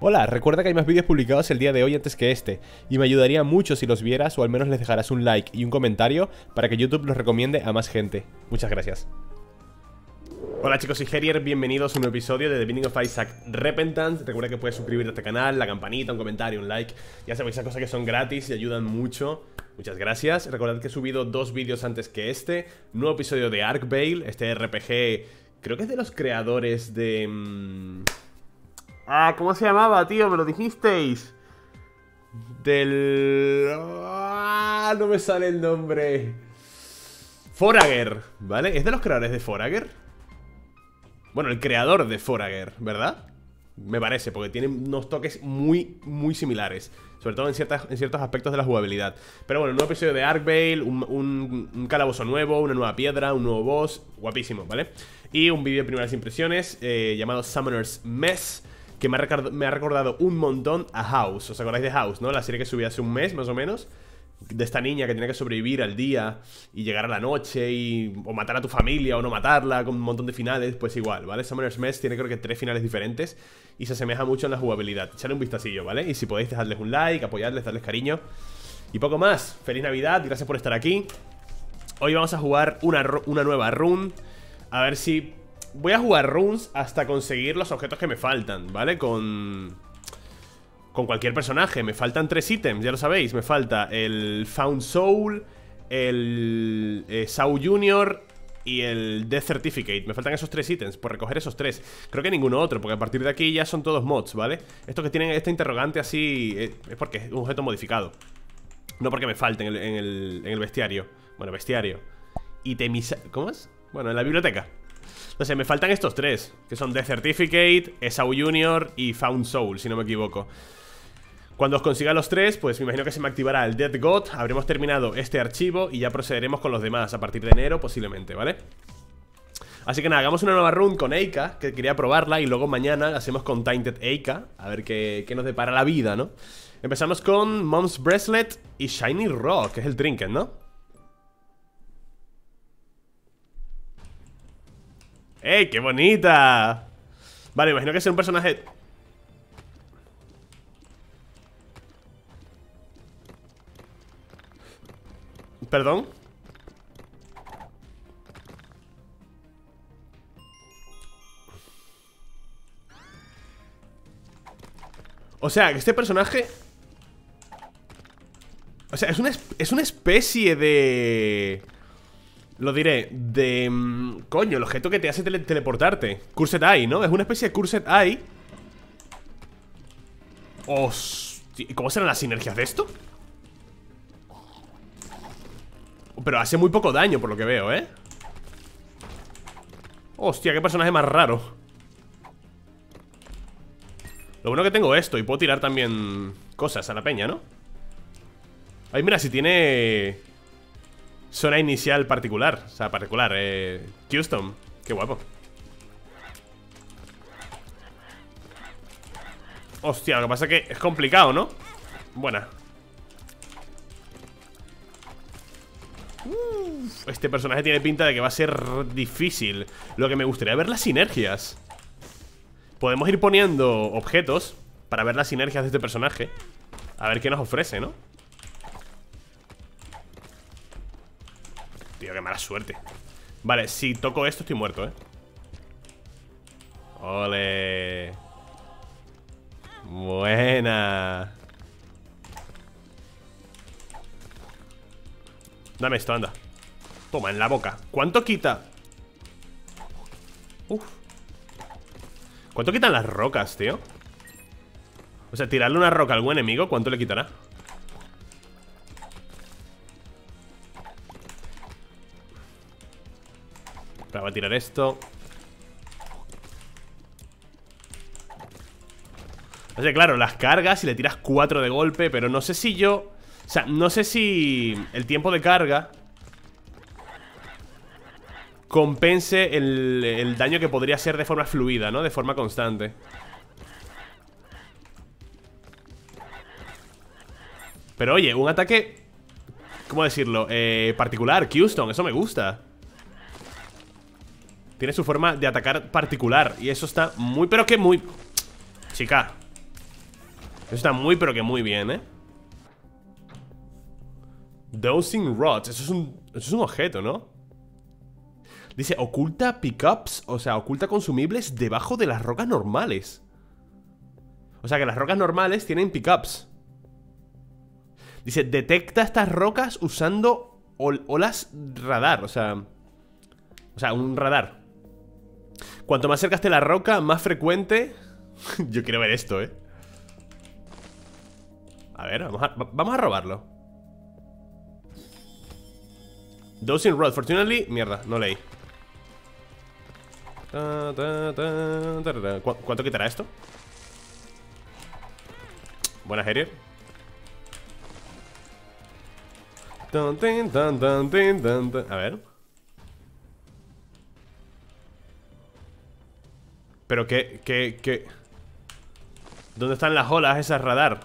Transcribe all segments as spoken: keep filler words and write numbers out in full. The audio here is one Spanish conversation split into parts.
Hola, recuerda que hay más vídeos publicados el día de hoy antes que este, y me ayudaría mucho si los vieras o al menos les dejarás un like y un comentario para que YouTube los recomiende a más gente. Muchas gracias. Hola chicos, soy Herier, bienvenidos a un nuevo episodio de The Binding of Isaac Repentance. Recuerda que puedes suscribirte a este canal, la campanita, un comentario, un like. Ya sabéis, esas cosas que son gratis y ayudan mucho. Muchas gracias. Recordad que he subido dos vídeos antes que este. Nuevo episodio de Arcvale, este R P G, creo que es de los creadores de... Mmm... Ah, ¿cómo se llamaba, tío? Me lo dijisteis. Del... Ah, no me sale el nombre. Forager, ¿vale? ¿Es de los creadores de Forager? Bueno, el creador de Forager, ¿verdad? Me parece, porque tiene unos toques muy, muy similares. Sobre todo en, ciertas, en ciertos aspectos de la jugabilidad. Pero bueno, un nuevo episodio de Arcvale, un, un, un calabozo nuevo, una nueva piedra, un nuevo boss. Guapísimo, ¿vale? Y un vídeo de primeras impresiones eh, llamado Summoner's Mess, que me ha, me ha recordado un montón a House. ¿Os acordáis de House, no? La serie que subí hace un mes, más o menos, de esta niña que tenía que sobrevivir al día y llegar a la noche y... o matar a tu familia o no matarla, con un montón de finales. Pues igual, ¿vale? Summoner's Mess tiene creo que tres finales diferentes y se asemeja mucho en la jugabilidad. Echadle un vistacillo, ¿vale? Y si podéis dejarles un like, apoyarles, darles cariño. Y poco más. Feliz Navidad, gracias por estar aquí. Hoy vamos a jugar una, una nueva run. A ver si... Voy a jugar runs hasta conseguir los objetos que me faltan, ¿vale? Con... Con cualquier personaje. Me faltan tres ítems, ya lo sabéis. Me falta el Found Soul, el eh, Saul Junior y el Death Certificate. Me faltan esos tres ítems, por recoger esos tres. Creo que ninguno otro, porque a partir de aquí ya son todos mods, ¿vale? Estos que tienen este interrogante así eh, es porque es un objeto modificado, no porque me falten en el, en el, en el bestiario. Bueno, bestiario Itemisa... ¿Cómo es? Bueno, en la biblioteca. Entonces me faltan estos tres, que son Death Certificate, Esau Junior y Found Soul, si no me equivoco. Cuando os consiga los tres, pues me imagino que se me activará el Dead God. Habremos terminado este archivo y ya procederemos con los demás a partir de enero posiblemente, ¿vale? Así que nada, hagamos una nueva run con Eika, que quería probarla, y luego mañana hacemos con Tainted Eika, a ver qué, qué nos depara la vida, ¿no? Empezamos con Mom's Bracelet y Shiny Rock, que es el trinket, ¿no? ¡Ey, qué bonita! Vale, imagino que es un personaje... ¿Perdón? O sea, que este personaje... O sea, es una, es una especie de... Lo diré, de... Coño, el objeto que te hace tele teleportarte. Cursed Eye, ¿no? Es una especie de Cursed Eye. Hostia, ¿cómo serán las sinergias de esto? Pero hace muy poco daño por lo que veo, ¿eh? Hostia, qué personaje más raro. Lo bueno que tengo esto y puedo tirar también cosas a la peña, ¿no? Ay, mira, si tiene... Zona inicial particular. O sea, particular, eh... Custom. Qué guapo. Hostia, lo que pasa es que es complicado, ¿no? Buena. Uf, este personaje tiene pinta de que va a ser difícil. Lo que me gustaría ver las sinergias. Podemos ir poniendo objetos para ver las sinergias de este personaje. A ver qué nos ofrece, ¿no? Tío, qué mala suerte. Vale, si toco esto estoy muerto, ¿eh? ¡Ole! Buena. Dame esto, anda. Toma, en la boca. ¿Cuánto quita? Uf. ¿Cuánto quitan las rocas, tío? O sea, tirarle una roca al buen enemigo, ¿cuánto le quitará? Voy a tirar esto. O sea, claro, las cargas y le tiras cuatro de golpe, pero no sé si yo... O sea, no sé si el tiempo de carga compense el, el daño que podría ser de forma fluida, ¿no? De forma constante. Pero oye, un ataque... ¿Cómo decirlo? Eh, particular, Keystone, eso me gusta. Tiene su forma de atacar particular y eso está muy, pero que muy... Chica, Eso está muy, pero que muy bien, ¿eh? Dowsing rods. Eso es un, eso es un objeto, ¿no? Dice, oculta pickups. O sea, oculta consumibles debajo de las rocas normales. O sea, que las rocas normales tienen pickups. Dice, detecta estas rocas usando ol olas radar. O sea... O sea, un radar. Cuanto más cerca esté la roca, más frecuente... Yo quiero ver esto, ¿eh? A ver, vamos a, vamos a robarlo. Dowsing rod, fortunately... Mierda, no leí. Ta, ta, ta, ta, ta. ¿Cu ¿Cuánto quitará esto? Buena, Harrier. A ver. Pero qué, qué, qué... ¿Dónde están las olas esas radar?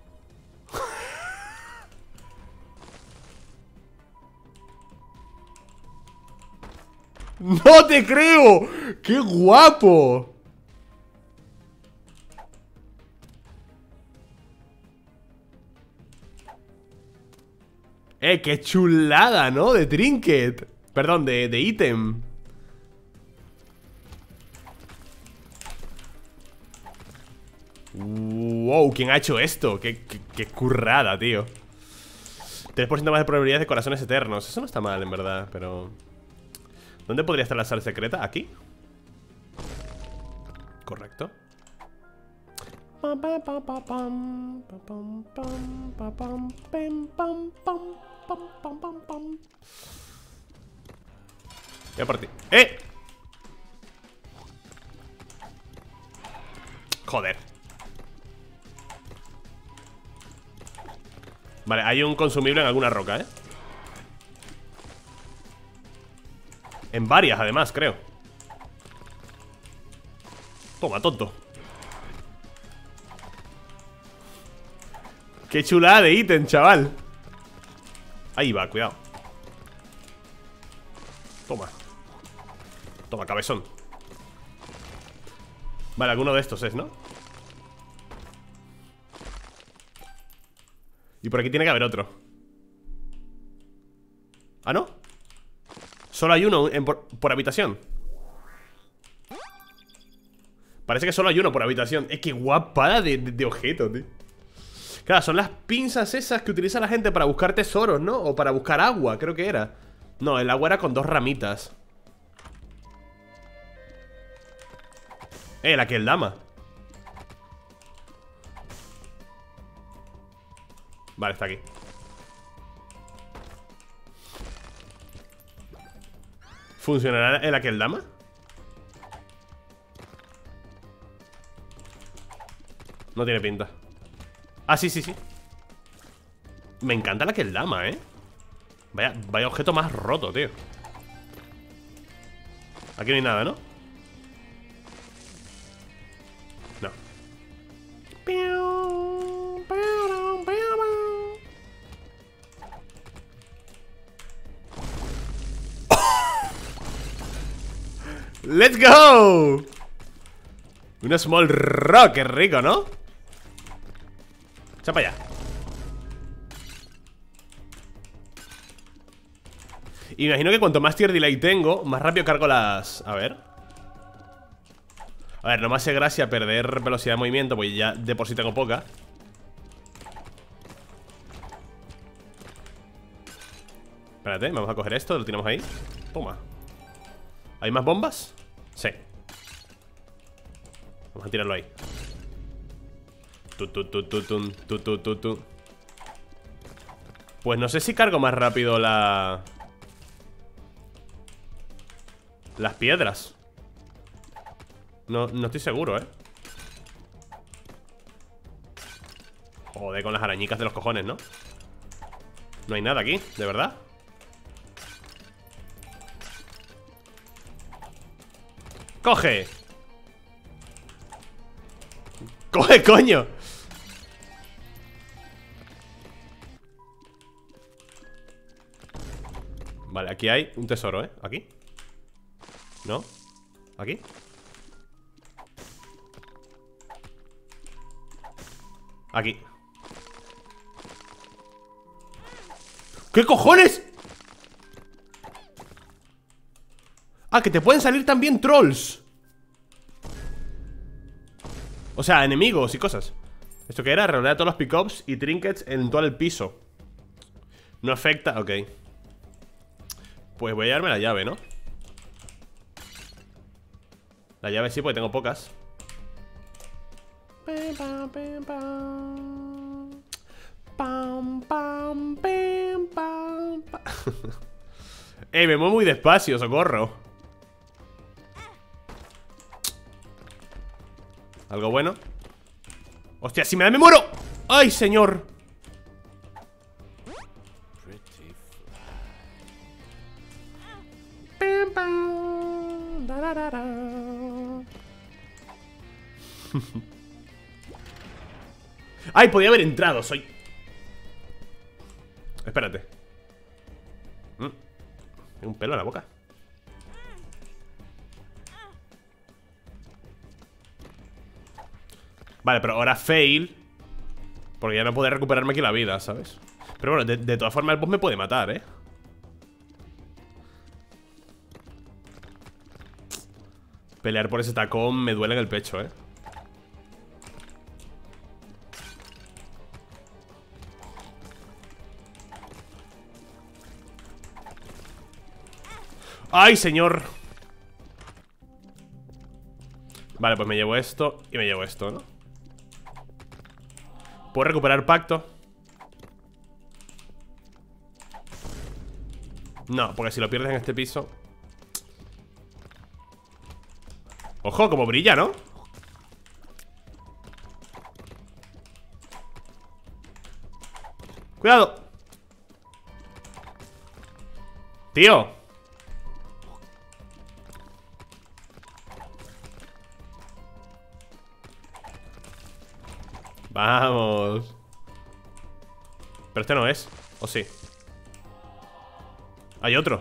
¡No te creo! ¡Qué guapo! Eh, qué chulada, ¿no? De trinket. Perdón, de, de ítem. Wow, ¿quién ha hecho esto? Qué, qué, qué currada, tío. tres por ciento más de probabilidades de corazones eternos. Eso no está mal, en verdad, pero... ¿Dónde podría estar la sala secreta? ¿Aquí? Correcto. Voy a por ti. ¡Eh! Joder. Vale, hay un consumible en alguna roca, ¿eh? En varias, además, creo. Toma, tonto. Qué chulada de ítem, chaval. Ahí va, cuidado. Toma. Toma, cabezón. Vale, alguno de estos es, ¿no? Y por aquí tiene que haber otro. ¿Ah, no? Solo hay uno en por, por habitación. Parece que solo hay uno por habitación. Es que guapada de, de, de objeto, tío. Claro, son las pinzas esas que utiliza la gente para buscar tesoros, ¿no? O para buscar agua, creo que era. No, el agua era con dos ramitas. Eh, la que el dama. Vale, está aquí. ¿Funcionará el aquel dama? No tiene pinta. Ah, sí, sí, sí. Me encanta la aquel dama, eh. Vaya, vaya objeto más roto, tío. Aquí no hay nada, ¿no? No. ¡Let's go! Una small rock, qué rico, ¿no? Echa para allá. Y me imagino que cuanto más tier delay tengo, más rápido cargo las... A ver. A ver, no me hace gracia perder velocidad de movimiento, pues ya de por sí tengo poca. Espérate, vamos a coger esto, lo tiramos ahí. Toma. ¿Hay más bombas? Sí. Vamos a tirarlo ahí. Tu, tu, tu, tu, tu, tu, tu, tu, tu. Pues no sé si cargo más rápido la... Las piedras. No, no estoy seguro, ¿eh? Joder, con las arañicas de los cojones, ¿no? No hay nada aquí, ¿de verdad? ¡Coge! ¡Coge, coño! Vale, aquí hay un tesoro, ¿eh? Aquí. ¿No? ¿Aquí? Aquí. ¿Qué cojones? Ah, que te pueden salir también trolls. O sea, enemigos y cosas. ¿Esto qué era? Reolea todos los pickups y trinkets en todo el piso. No afecta, ok. Pues voy a llevarme la llave, ¿no? La llave sí, porque tengo pocas. Ey, me muevo muy despacio, socorro. ¿Algo bueno? ¡Hostia, si me da me muero! ¡Ay, señor! ¡Ay, podía haber entrado! Soy... Espérate. mm. Tengo un pelo en la boca. Vale, pero ahora fail, porque ya no puedo recuperarme aquí la vida, ¿sabes? Pero bueno, de, de todas formas el boss me puede matar, ¿eh? Pelear por ese tacón me duele en el pecho, ¿eh? ¡Ay, señor! Vale, pues me llevo esto y me llevo esto, ¿no? ¿Puedo recuperar pacto? No, porque si lo pierdes en este piso... Ojo, como brilla, ¿no? ¡Cuidado! ¡Tío! Vamos. Pero este no es, ¿o sí? Hay otro.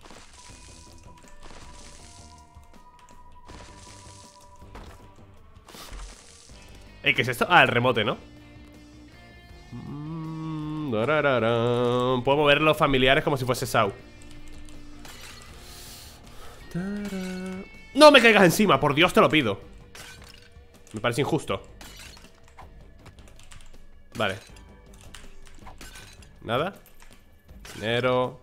¿Eh, qué es esto? Ah, el remote, ¿no? Puedo mover los familiares como si fuese Sau. No me caigas encima, por Dios te lo pido. Me parece injusto. Vale. Nada. Dinero.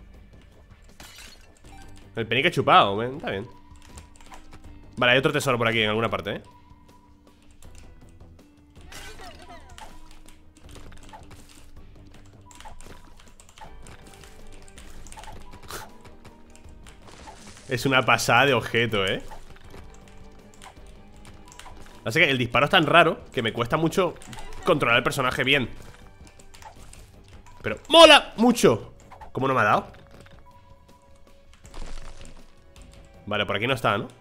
El penique chupado, ¿ven? Está bien. Vale, hay otro tesoro por aquí en alguna parte, ¿eh? Es una pasada de objeto, ¿eh? Así que el disparo es tan raro que me cuesta mucho controlar el personaje bien. Pero ¡mola! Mucho. ¿Cómo no me ha dado? Vale, por aquí no está, ¿no?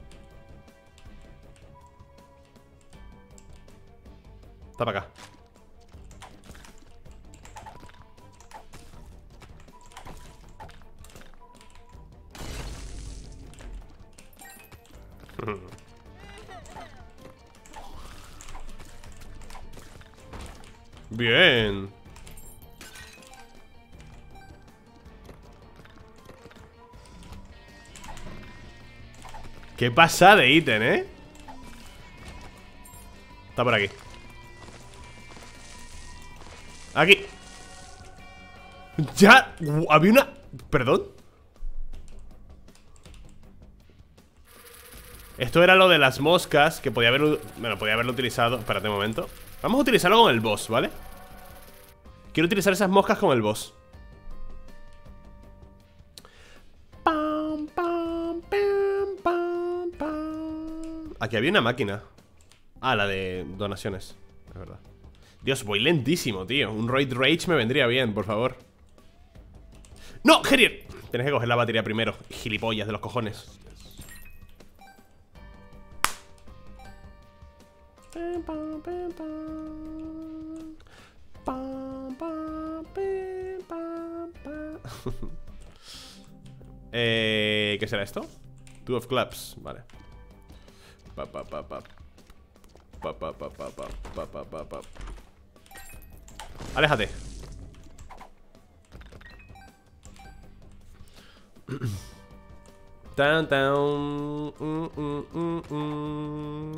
Está para acá. Bien. Qué pasada de ítem, ¿eh? Está por aquí. Aquí. Ya. Había una... Perdón. Esto era lo de las moscas, que podía haberlo... Bueno, podía haberlo utilizado. Espérate un momento. Vamos a utilizarlo con el boss, ¿vale? Quiero utilizar esas moscas con el boss. Pam, pam, pam, pam, pam. Aquí había una máquina. Ah, la de donaciones. Es verdad. Dios, voy lentísimo, tío. Un Roid Rage me vendría bien, por favor. ¡No, Gerier! Tienes que coger la batería primero. Gilipollas de los cojones. eh, ¿Qué será esto? Two of Clubs, vale. Pa, pa, pa, pa. pa, pa, pa, pa, pa, pa, pa, pa. Aléjate. Tan, tan. Mm, mm, mm, mm.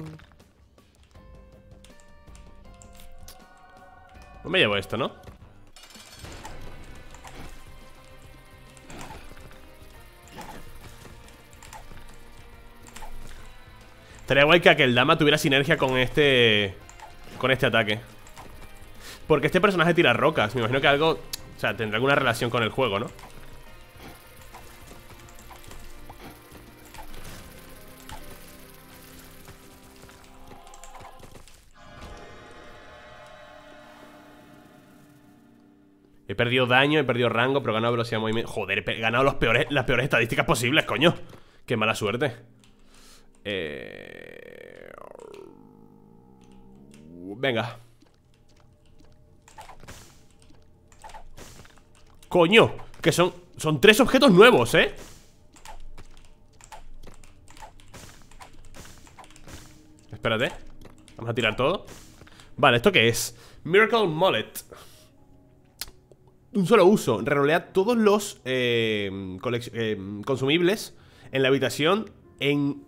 No me llevo esto, ¿no? Estaría guay que aquel dama tuviera sinergia con este... Con este ataque. Porque este personaje tira rocas. Me imagino que algo... O sea, tendrá alguna relación con el juego, ¿no? He perdido daño, he perdido rango, pero he ganado velocidad de movimiento. Joder, he ganado los peores, las peores estadísticas posibles, coño. Qué mala suerte. Eh... Venga. Coño, que son, son tres objetos nuevos, ¿eh? Espérate. Vamos a tirar todo. Vale, ¿esto qué es? Miracle Mullet. Un solo uso. Rerolea todos los eh, eh, consumibles en la habitación en...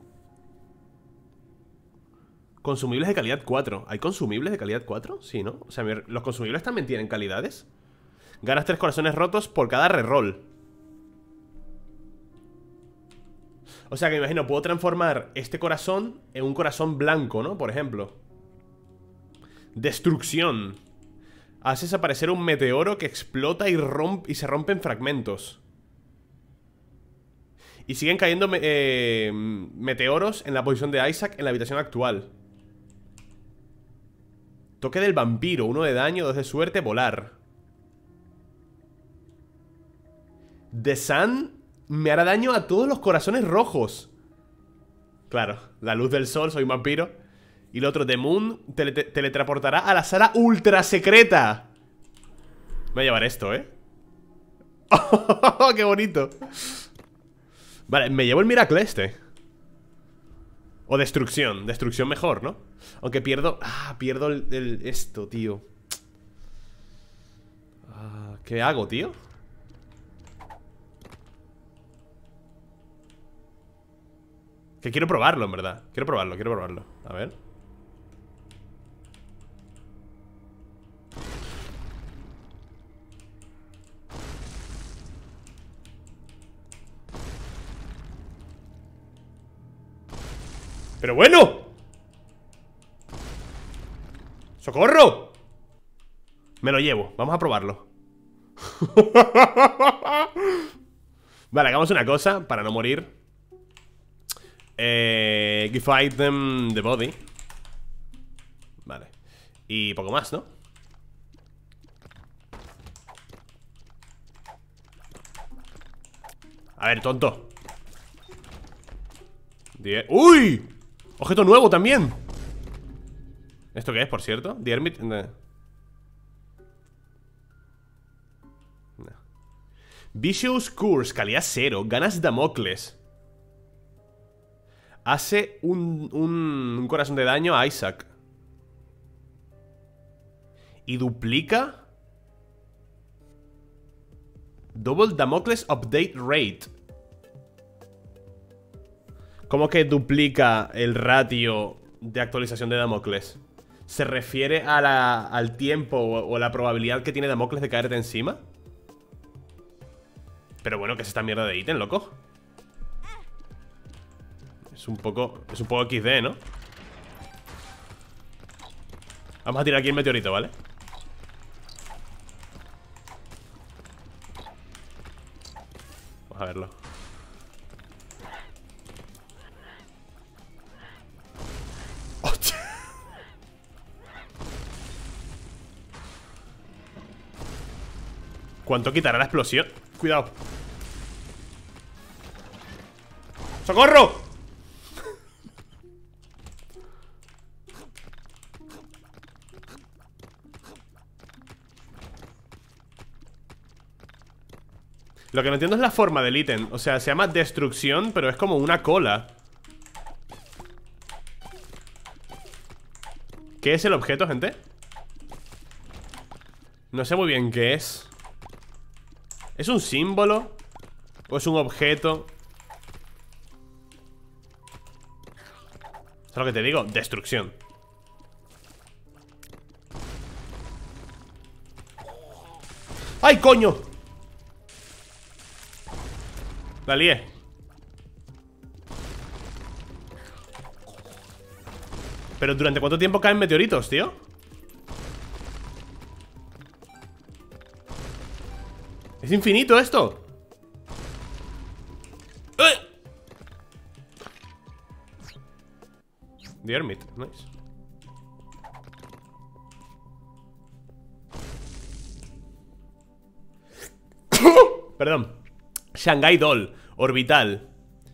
Consumibles de calidad cuatro. ¿Hay consumibles de calidad cuatro? Sí, ¿no? O sea, ¿los consumibles también tienen calidades? Ganas tres corazones rotos por cada reroll. O sea que me imagino, puedo transformar este corazón en un corazón blanco, ¿no? Por ejemplo. Destrucción. Haces aparecer un meteoro que explota y, romp y se rompe en fragmentos. Y siguen cayendo me eh, meteoros en la posición de Isaac en la habitación actual. Toque del vampiro, uno de daño, dos de suerte, volar. The Sun me hará daño a todos los corazones rojos. Claro, la luz del sol, soy un vampiro. Y el otro, The Moon, tele teletransportará a la sala ultra secreta. Me voy a llevar esto, ¿eh? ¡Oh, qué bonito! Vale, me llevo el Miracle este. O destrucción, destrucción mejor, ¿no? Aunque pierdo... Ah, pierdo el, el esto, tío. ah, ¿Qué hago, tío? Que quiero probarlo, en verdad. Quiero probarlo, quiero probarlo. A ver. ¡Pero bueno! ¡Socorro! Me lo llevo, vamos a probarlo. Vale, hagamos una cosa para no morir. eh, Give item the body. Vale. Y poco más, ¿no? A ver, tonto. Die ¡Uy! Objeto nuevo también. ¿Esto qué es, por cierto? The Hermit... No. No. Vicious Curse, calidad cero. Ganas Damocles. Hace un, un, un corazón de daño a Isaac. Y duplica Double Damocles Update Rate. ¿Cómo que duplica el ratio de actualización de Damocles? ¿Se refiere a la, al tiempo o, o la probabilidad que tiene Damocles de caerte encima? Pero bueno, ¿qué es esta mierda de ítem, loco? Es un poco... Es un poco equis de, ¿no? Vamos a tirar aquí el meteorito, ¿vale? Vamos a verlo. ¡Hostia! ¿Cuánto quitará la explosión? Cuidado. ¡Socorro! Lo que no entiendo es la forma del ítem. O sea, se llama destrucción, pero es como una cola. ¿Qué es el objeto, gente? No sé muy bien qué es. ¿Es un símbolo? ¿O es un objeto? ¿Es lo que te digo? Destrucción. ¡Ay, coño! La lié. Pero ¿durante cuánto tiempo caen meteoritos, tío? ¿Es infinito esto? ¡Eh! The Hermit, nice. Perdón. Shanghai Doll, orbital.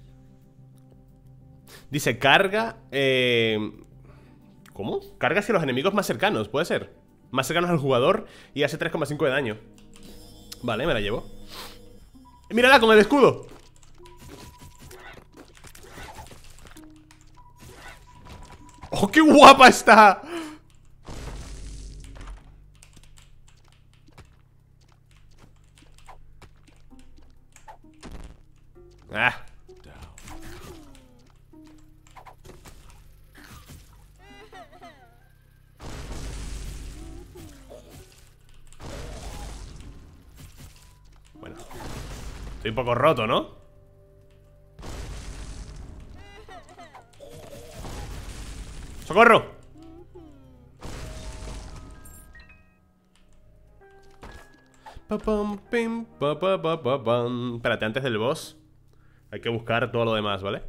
Dice carga eh... ¿Cómo? Carga hacia los enemigos más cercanos, puede ser. Más cercanos al jugador y hace tres coma cinco de daño. Vale, me la llevo. ¡Mírala con el escudo! ¡Oh, qué guapa está! Ah. Bueno, estoy un poco roto, ¿no? ¡Socorro! Pa, pam, pim, pa, pa, pa, pa, pam. Espérate, antes del boss hay que buscar todo lo demás, ¿vale?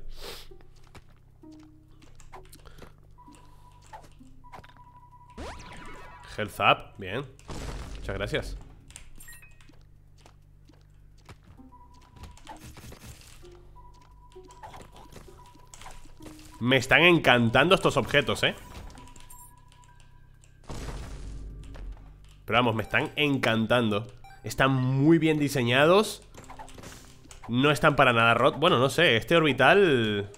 Health up, bien. Muchas gracias. Me están encantando estos objetos, ¿eh? Pero vamos, me están encantando. Están muy bien diseñados. No están para nada rotos. Bueno, no sé, este orbital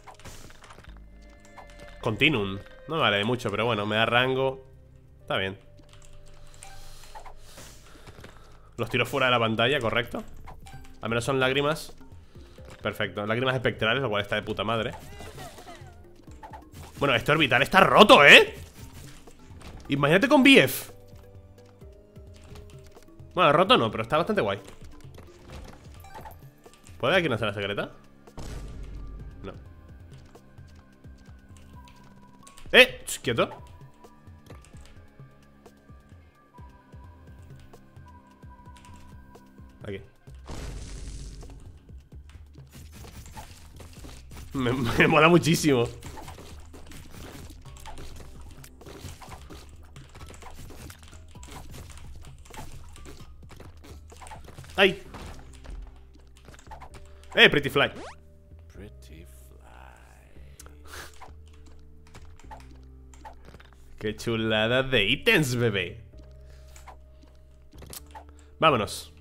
Continuum. No me vale de mucho, pero bueno, me da rango. Está bien. Los tiro fuera de la pantalla, correcto. Al menos son lágrimas. Perfecto, lágrimas espectrales, lo cual está de puta madre. Bueno, este orbital está roto, ¿eh? Imagínate con B F. Bueno, roto no, pero está bastante guay. ¿Puede aquí una sala secreta? No. ¡Eh! ¡Quieto! Aquí. Me, me mola muchísimo. ¡Ay! ¡Eh, Pretty Fly! Pretty Fly. ¡Qué chulada de ítems, bebé! Vámonos.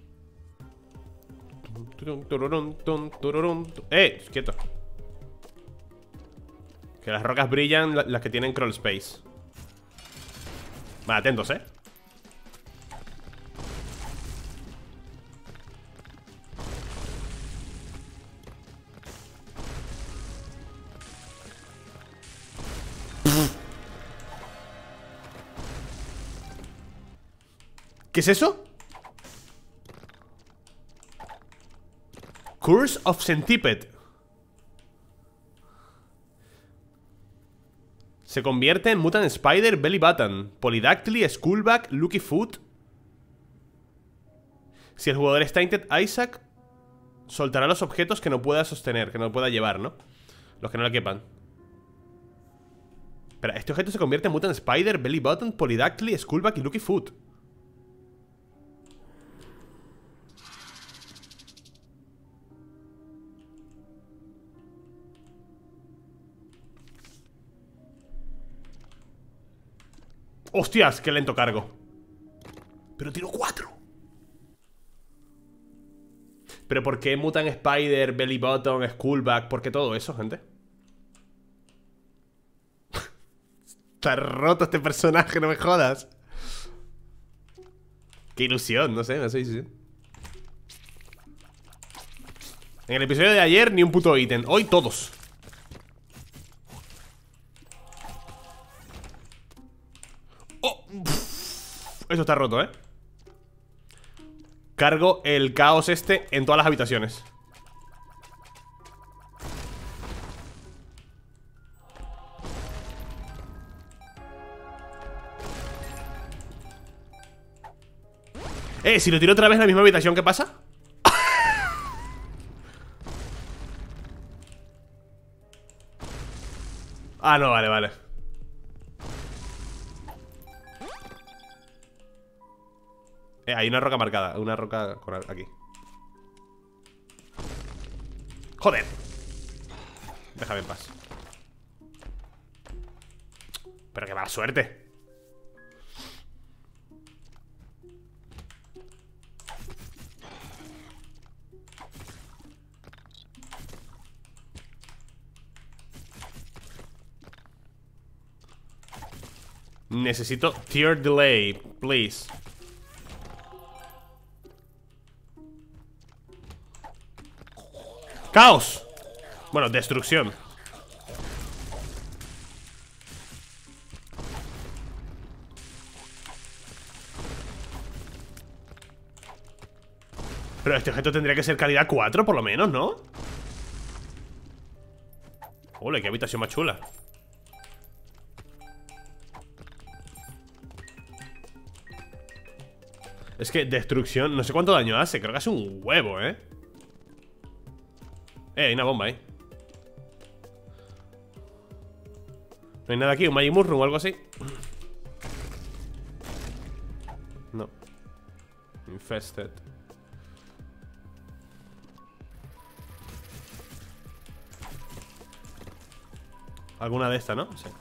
¡Eh! Quieto. Que las rocas brillan, las que tienen crawl space. Vale, atentos, eh. ¿Qué es eso? Curse of Centipede. Se convierte en Mutant Spider, Belly Button, Polydactyly, Skullback, Lucky Foot. Si el jugador es Tainted Isaac, soltará los objetos que no pueda sostener, que no pueda llevar, ¿no? Los que no le quepan. Espera, este objeto se convierte en Mutant Spider, Belly Button, Polydactyly, Skullback y Lucky Foot. ¡Hostias! ¡Qué lento cargo! Pero tiro cuatro. ¿Pero por qué Mutant Spider, Belly Button, Skullback? ¿Por qué todo eso, gente? Está roto este personaje, no me jodas. Qué ilusión, no sé, me hace ilusión. En el episodio de ayer ni un puto ítem. Hoy todos. Oh, eso está roto, eh. Cargo el caos este en todas las habitaciones. Eh, si lo tiro otra vez en la misma habitación, ¿qué pasa? Ah, no, vale, vale. Eh, hay una roca marcada. Una roca con aquí. Joder. Déjame en paz. Pero qué mala suerte. Necesito tier delay, please. ¡Caos! Bueno, destrucción. Pero este objeto tendría que ser calidad cuatro por lo menos, ¿no? Ole, qué habitación más chula. Es que destrucción, no sé cuánto daño hace. Creo que hace un huevo, ¿eh? Eh, hay una bomba ahí. No hay nada aquí, un Magic Mushroom o algo así. No. Infested. Alguna de estas, ¿no? Sí.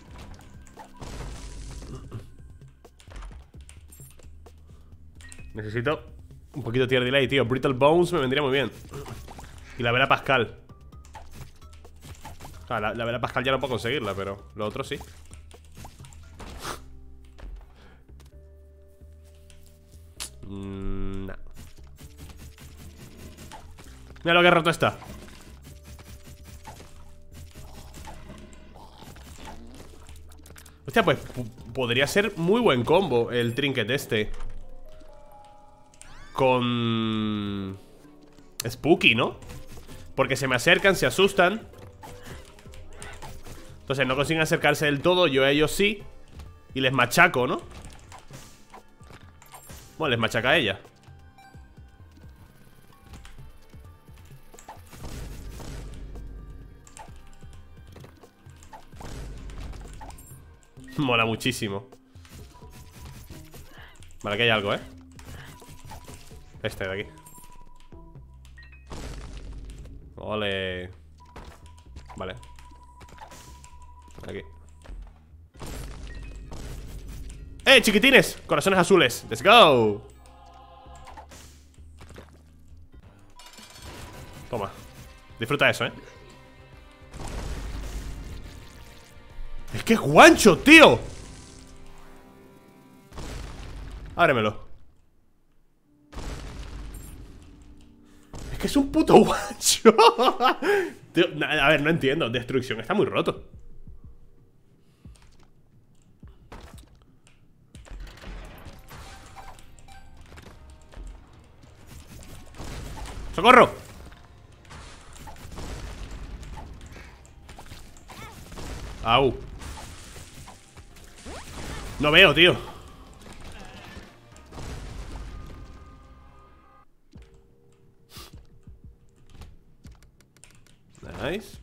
Necesito un poquito de tier delay, tío. Brittle Bones me vendría muy bien. Y la vela Pascal. Ah, la, la vela Pascal ya no puedo conseguirla, pero lo otro sí. Mm, nah. Mira lo que roto está. Hostia, pues podría ser muy buen combo el trinket este. Con... Spooky, ¿no? Porque se me acercan, se asustan. Entonces no consiguen acercarse del todo. Yo a ellos sí. Y les machaco, ¿no? Bueno, les machaca a ella. Mola muchísimo. Vale, aquí hay algo, ¿eh? Este de aquí. Ole. Vale. Aquí. ¡Eh, chiquitines! Corazones azules. ¡Let's go! Toma. Disfruta eso, ¿eh? Es que es guancho, tío. Ábremelo. Es que es un puto guancho. Tío, a ver, no entiendo. Destrucción está muy roto. ¡Socorro! Au. No veo, tío. Nice.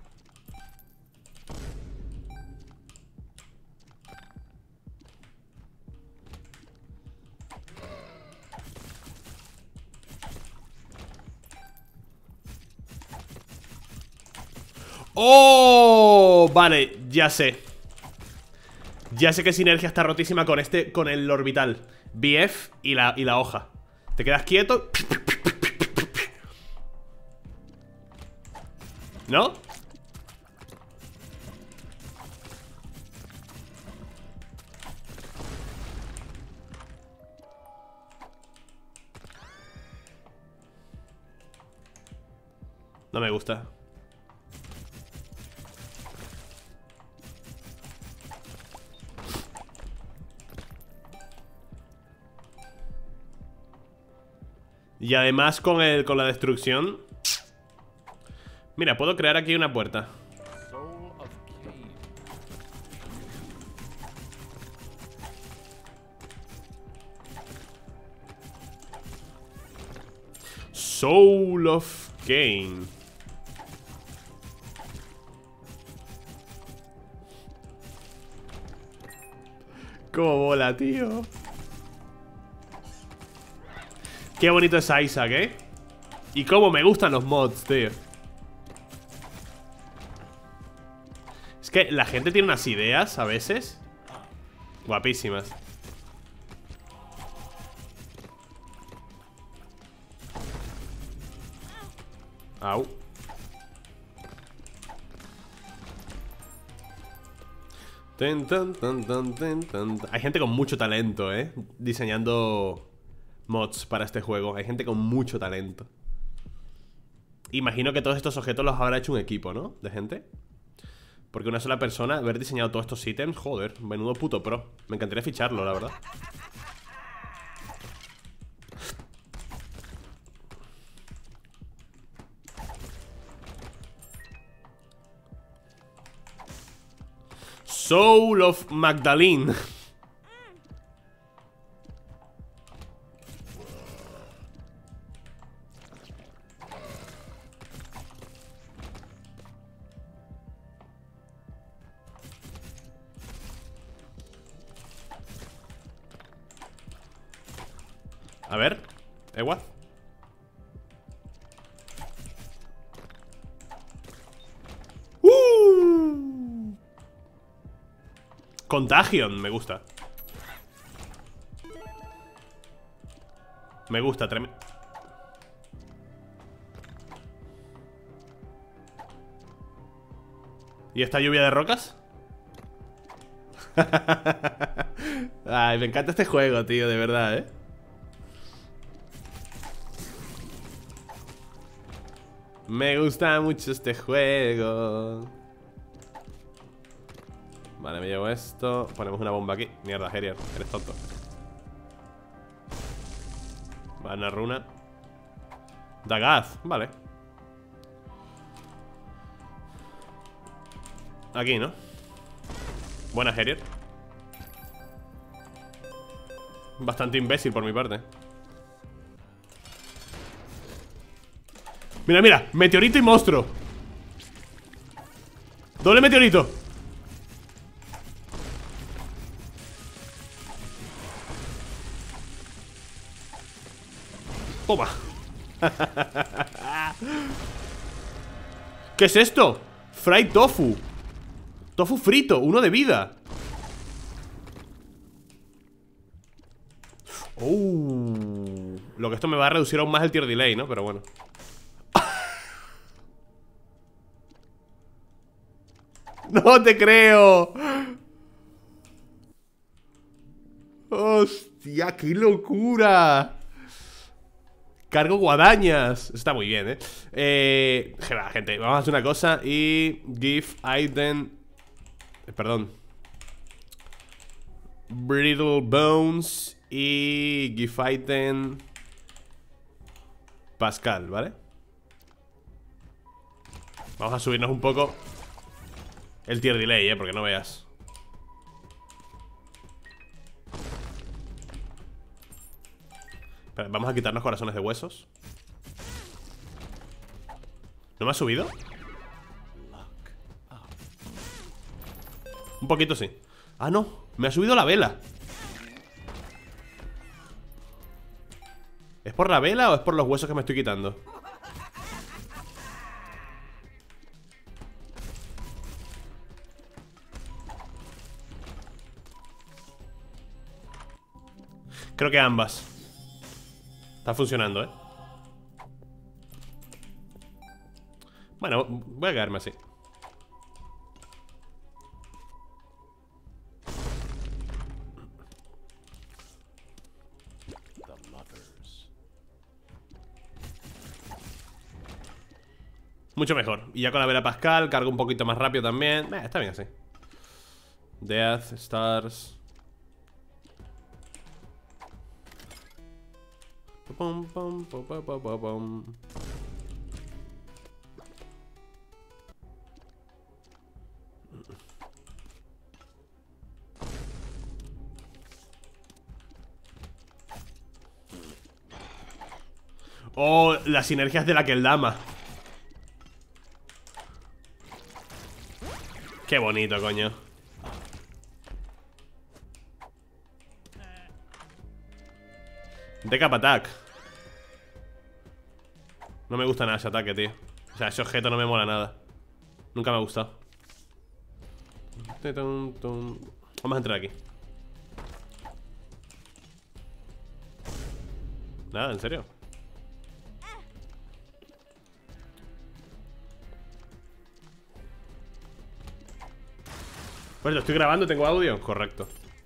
¡Oh! Vale, ya sé. Ya sé que sinergia está rotísima con este, con el orbital B F y la, y la hoja. Te quedas quieto. ¿No? No me gusta. Y además con, el, con la destrucción. Mira, puedo crear aquí una puerta. Soul of Cain. Soul of Cain. Cómo mola, tío. Qué bonito es Isaac, ¿eh? Y cómo me gustan los mods, tío. Es que la gente tiene unas ideas a veces guapísimas. Au. Ten, tan, tan, tan, ten, tan. Hay gente con mucho talento, ¿eh? Diseñando mods para este juego. Hay gente con mucho talento. Imagino que todos estos objetos los habrá hecho un equipo, ¿no? De gente. Porque una sola persona, haber diseñado todos estos ítems, joder, menudo puto pro. Me encantaría ficharlo, la verdad. Soul of Magdalene. A ver, Ewa. Uh. Contagion, me gusta. Me gusta, tremendo. ¿Y esta lluvia de rocas? Ay, me encanta este juego, tío, de verdad, ¿eh? Me gusta mucho este juego. Vale, me llevo esto. Ponemos una bomba aquí. Mierda, Herier, eres tonto. Vale, una runa. Dagaz, vale. Aquí, ¿no? Buena, Herier. Bastante imbécil por mi parte. Mira, mira, meteorito y monstruo. Doble meteorito. Toma. ¿Qué es esto? Fried tofu. Tofu frito, uno de vida. Oh. Lo que esto me va a reducir aún más el tier delay, ¿no? Pero bueno. ¡No te creo! ¡Hostia, qué locura! Cargo guadañas. Está muy bien, ¿eh? Eh... Gente, vamos a hacer una cosa. Y... Give item... Eh, perdón. Brittle bones. Y... Give item... Pascal, ¿vale? Vamos a subirnos un poco el tier delay, ¿eh? Porque no veas. Espera, vamos a quitarnos corazones de huesos. ¿No me ha subido? Un poquito sí. Ah, no, me ha subido la vela. ¿Es por la vela o es por los huesos que me estoy quitando? Creo que ambas. Está funcionando, ¿eh? Bueno, voy a quedarme así. Mucho mejor. Y ya con la vela Pascal cargo un poquito más rápido también. Eh, está bien así. Death, Stars. Pum, pum, pum, pum, pum, pum, pum. Oh, las sinergias de la Keldama. Qué bonito, coño. Decap Attack. No me gusta nada ese ataque, tío. O sea, ese objeto no me mola nada. Nunca me ha gustado. Vamos a entrar aquí. Nada, ¿en serio? Pues lo estoy grabando, ¿tengo audio? Correcto.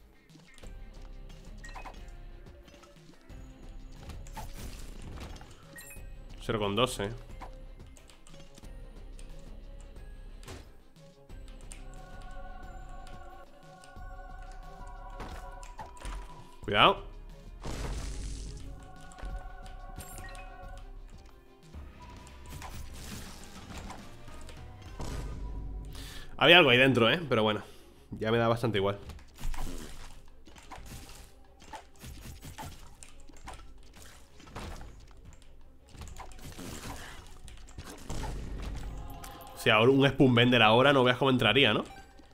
cero coma dos, eh. Cuidado. Había algo ahí dentro, eh, pero bueno. Ya me da bastante igual. O sea, un Spoonbender ahora no veas cómo entraría, ¿no?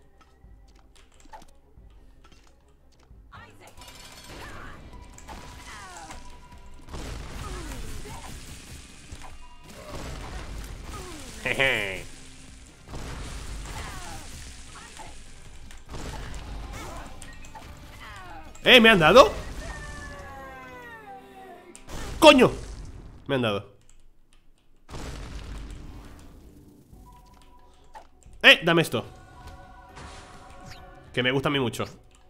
Jeje. ¡Eh! ¿Me han dado? ¡Coño! Me han dado. ¡Eh! Dame esto. Que me gusta a mí mucho.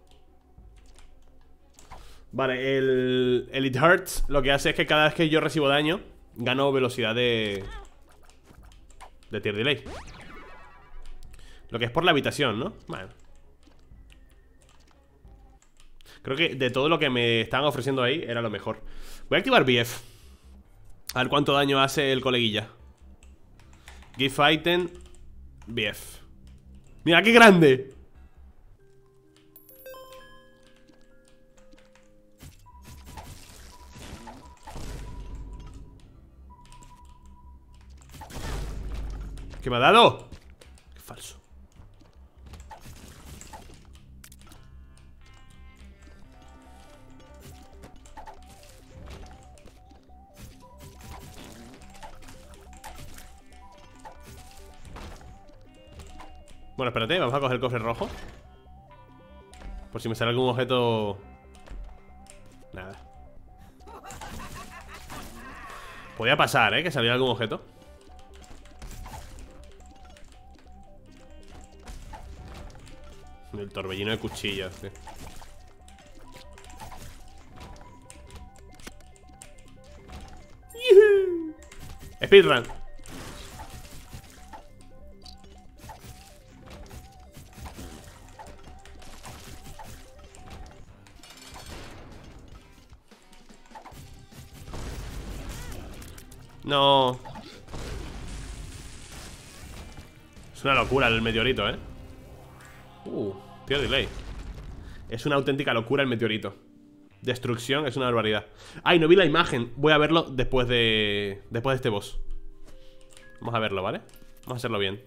Vale, el, el It Hurts lo que hace es que cada vez que yo recibo daño gano velocidad de... de tier delay. Lo que es por la habitación, ¿no? Bueno. Creo que de todo lo que me estaban ofreciendo ahí era lo mejor. Voy a activar B F. A ver cuánto daño hace el coleguilla. Give item B F. ¡Mira qué grande! ¿Qué me ha dado? Qué falso. Bueno, espérate, vamos a coger el cofre rojo. Por si me sale algún objeto. Nada. Podía pasar, ¿eh? Que saliera algún objeto. El torbellino de cuchillas, tío. Speedrun. No. Es una locura el meteorito, ¿eh? Uh, tío, delay. Es una auténtica locura el meteorito. Destrucción es una barbaridad. Ay, no vi la imagen. Voy a verlo después de... Después de este boss. Vamos a verlo, ¿vale? Vamos a hacerlo bien.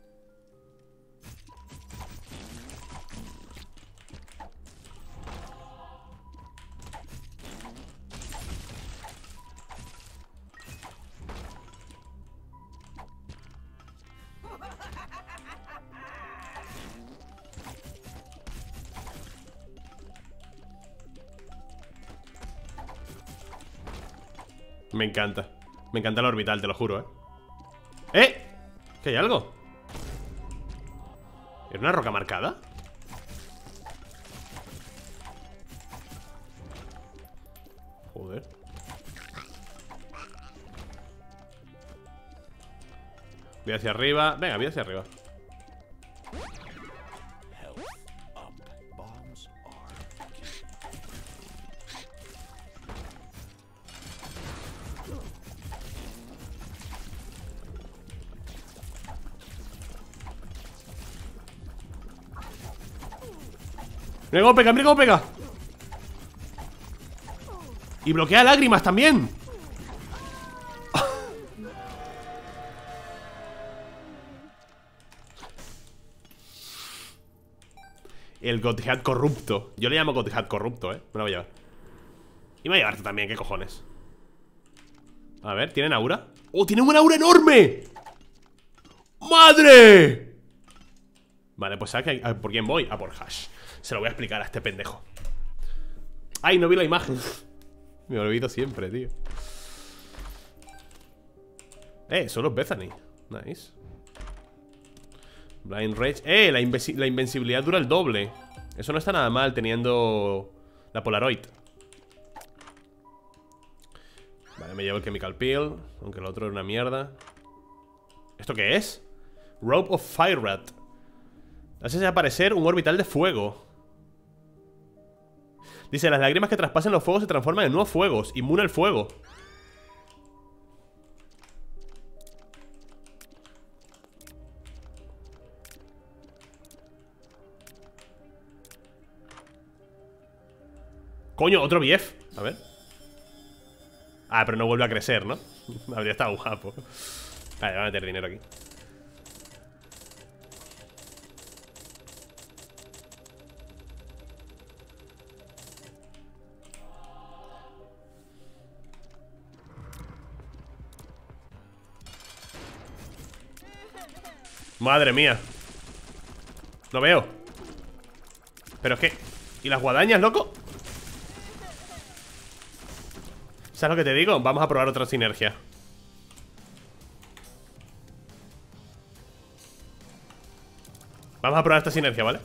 Me encanta. Me encanta el orbital, te lo juro, ¿eh? ¡Eh! ¿Que hay algo? ¿Era una roca marcada? Joder. Voy hacia arriba. Venga, voy hacia arriba. Health up. Bombs are key. Mira cómo pega, mira cómo pega. Y bloquea lágrimas también. El Godhead corrupto. Yo le llamo Godhead corrupto, eh. Me lo voy a llevar. Y me voy a llevarte también, ¿qué cojones? A ver, ¿tienen aura? ¡Oh, tienen una aura enorme! ¡Madre! Vale, pues ¿sabes qué? ¿Por quién voy? A por Hash. Se lo voy a explicar a este pendejo. ¡Ay, no vi la imagen! Me olvido siempre, tío. Eh, son los Bethany. Nice. Blind Rage. Eh, la, invenci la invencibilidad dura el doble. Eso no está nada mal teniendo la Polaroid. Vale, me llevo el Chemical Peel. Aunque el otro era una mierda. ¿Esto qué es? Rope of Fire Rat. Hace aparecer un orbital de fuego. Dice, las lágrimas que traspasen los fuegos se transforman en nuevos fuegos. Inmune al fuego. Coño, otro B F. A ver. Ah, pero no vuelve a crecer, ¿no? Habría estado guapo. Vale, voy a meter dinero aquí. Madre mía. Lo veo. Pero es que... ¿Y las guadañas, loco? ¿Sabes lo que te digo? Vamos a probar otra sinergia. Vamos a probar esta sinergia, ¿vale?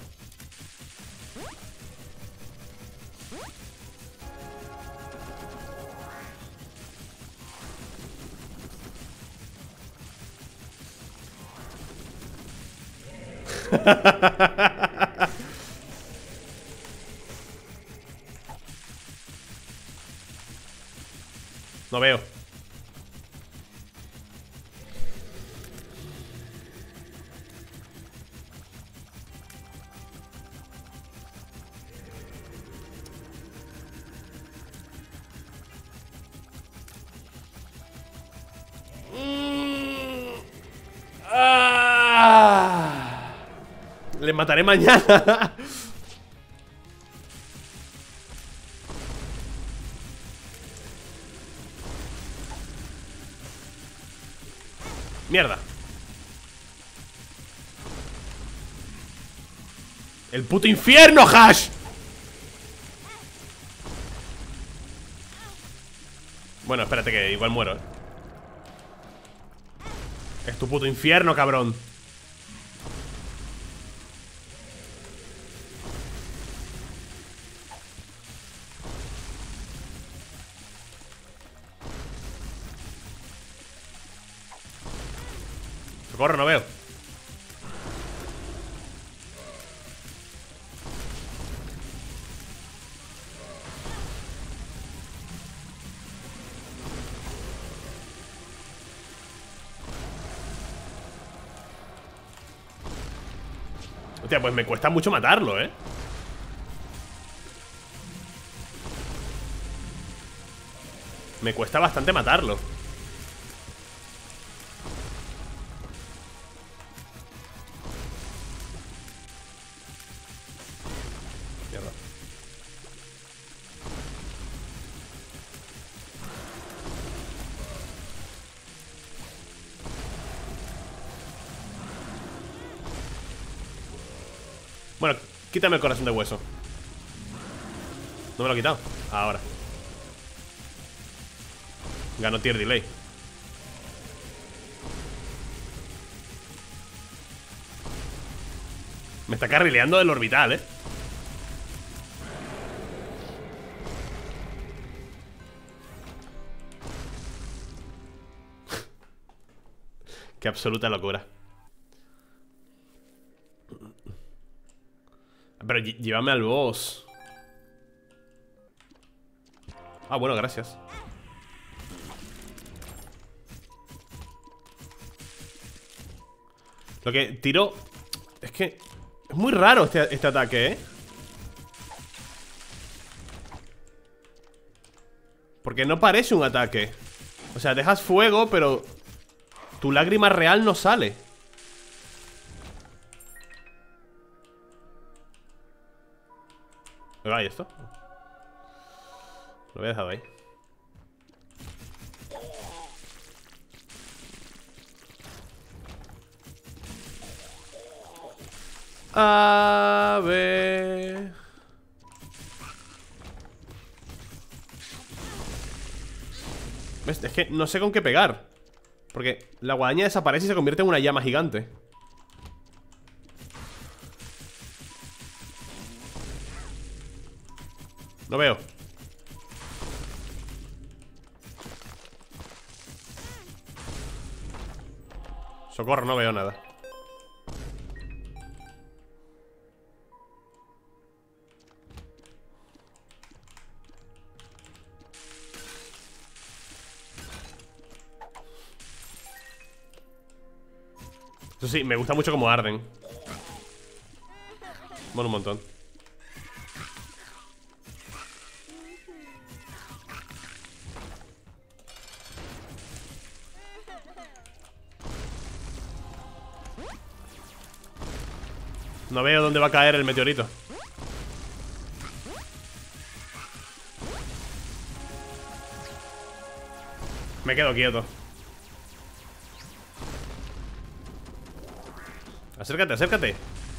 No veo. Mm. Ah. Le mataré mañana. Mierda. ¡El puto infierno, Hash! Bueno, espérate que igual muero, ¿eh? Es tu puto infierno, cabrón. Socorro, no veo. Hostia, pues me cuesta mucho matarlo, ¿eh? Me cuesta bastante matarlo. Mierda. Bueno, quítame el corazón de hueso. No me lo he quitado. Ahora. Gano tier delay. Me está carrileando del orbital, eh. Qué absoluta locura. Pero ll- llévame al boss. Ah, bueno, gracias. Lo que tiro... Es que... Es muy raro este, este ataque, ¿eh? Porque no parece un ataque. O sea, dejas fuego, pero... Tu lágrima real no sale. ¿Y esto? Lo había dejado ahí. A ver... ¿Ves? Es que no sé con qué pegar. Porque la guadaña desaparece y se convierte en una llama gigante. No veo. Socorro, no veo nada. Eso sí, me gusta mucho cómo arden. Bueno, un montón. No veo dónde va a caer el meteorito. Me quedo quieto. Acércate, acércate.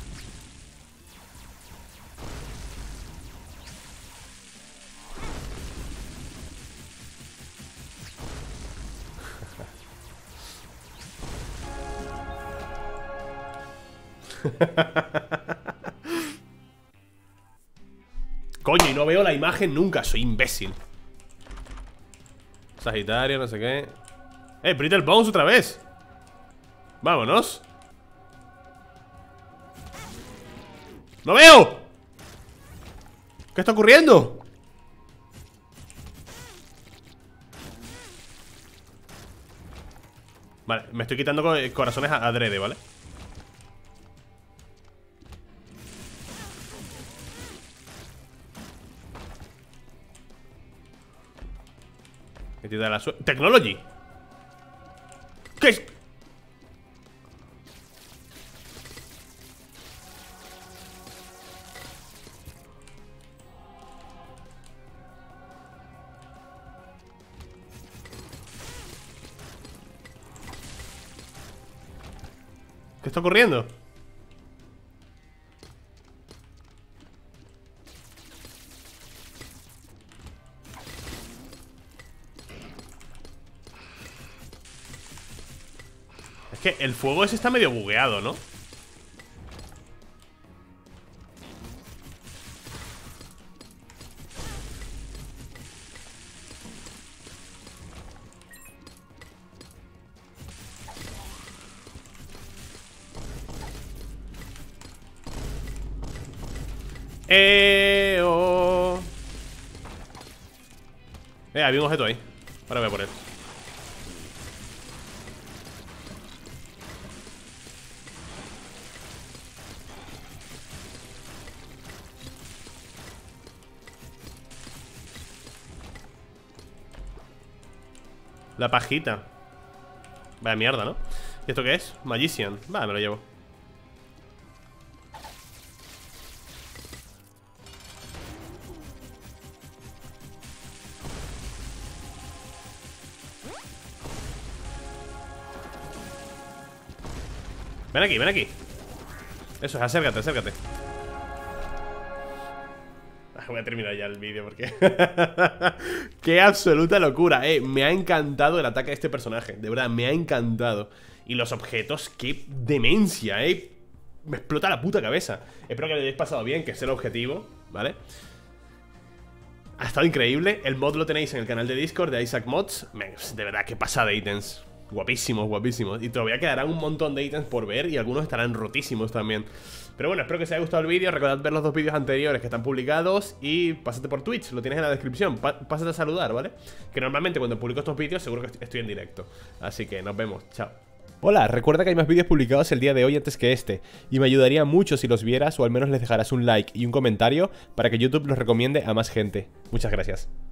Coño, y no veo la imagen nunca. Soy imbécil. Sagitario, no sé qué. Eh, Brittle Bones otra vez. Vámonos. ¡No veo! ¿Qué está ocurriendo? Vale, me estoy quitando co- corazones a- adrede, ¿vale? Me tira la suerte. ¡Technology! ¿Qué es? ¿Qué está ocurriendo? Es que el fuego ese está medio bugueado, ¿no? Eh, oh. Eh, había un objeto ahí. Ahora voy a por él. La pajita. Vaya mierda, ¿no? ¿Y esto qué es? Magician. Vale, me lo llevo. Ven aquí, ven aquí. Eso es, acércate, acércate. Ah, voy a terminar ya el vídeo porque... ¡Qué absoluta locura! Eh, me ha encantado el ataque de este personaje. De verdad, me ha encantado. Y los objetos, qué demencia, eh. Me explota la puta cabeza. Espero que lo hayáis pasado bien, que es el objetivo, ¿vale? Ha estado increíble. El mod lo tenéis en el canal de Discord de Isaac Mods. De verdad, qué pasada de ítems. Guapísimos, guapísimos. Y todavía quedarán un montón de ítems por ver y algunos estarán rotísimos también. Pero bueno, espero que os haya gustado el vídeo. Recordad ver los dos vídeos anteriores que están publicados. Y pásate por Twitch, lo tienes en la descripción. Pa Pásate a saludar, ¿vale? Que normalmente cuando publico estos vídeos seguro que estoy en directo. Así que nos vemos, chao. Hola, recuerda que hay más vídeos publicados el día de hoy antes que este, y me ayudaría mucho si los vieras o al menos les dejaras un like y un comentario para que YouTube los recomiende a más gente. Muchas gracias.